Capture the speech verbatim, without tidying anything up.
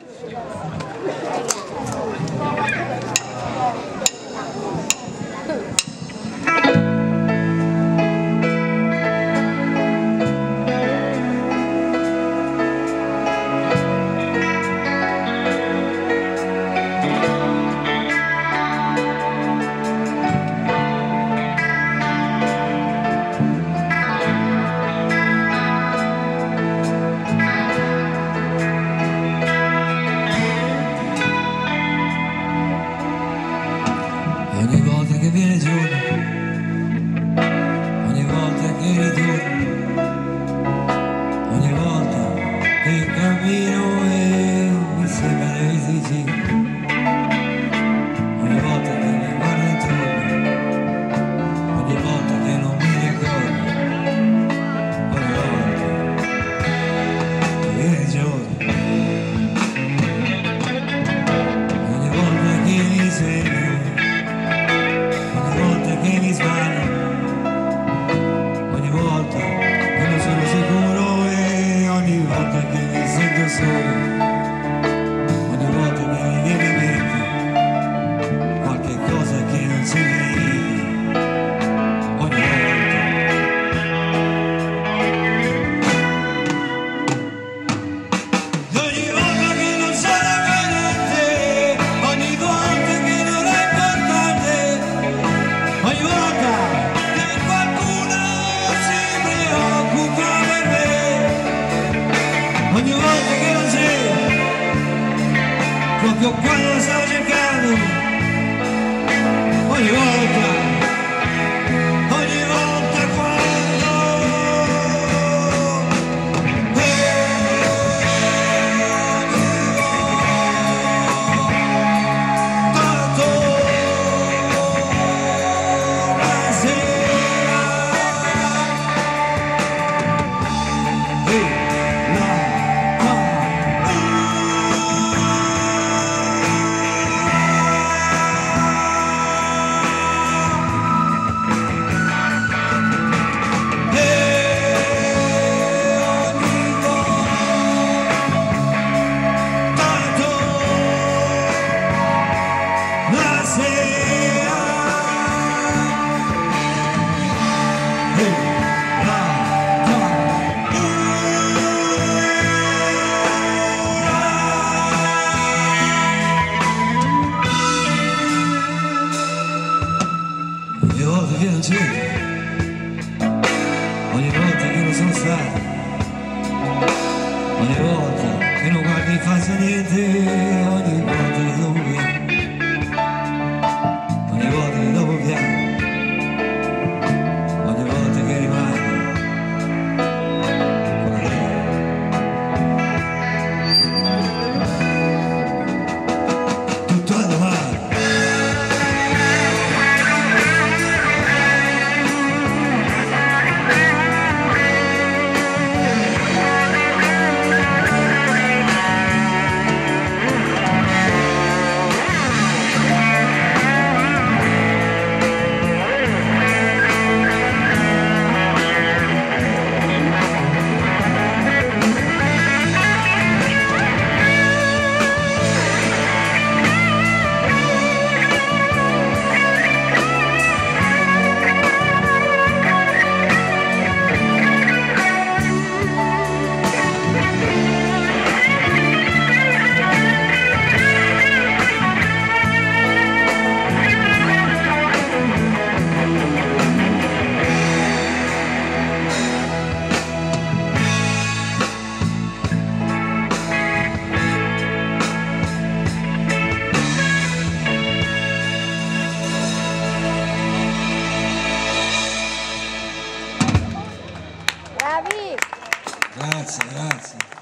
Ogni volta che viene giorno, ogni volta che ritorno, ogni volta che cammino e mi sembra di esistere, ogni volta che mi guardo intorno, ogni volta che non mi ricordo, ogni volta che viene giorno, ogni volta che mi sembra che mi sbaglio, ogni volta che non sono sicuro e ogni volta che mi sento solo, ogni volta che mi viene in mente qualche cosa che non si vede, ogni volta. Ogni volta che non sarà niente, ogni volta che non è importante, ogni volta che qualcuno si preoccupa per me, ogni volta che non sei proprio quando sto cercando, ogni volta, ogni volta quando tanto ogni volta che non c'è, ogni volta che non sono stato, ogni volta che non guardi in faccia niente, ogni volta che dopo piano, ogni volta che dopo piano, ogni volta che rimani con te. Tutto a domani. Bravi! Grazie, grazie.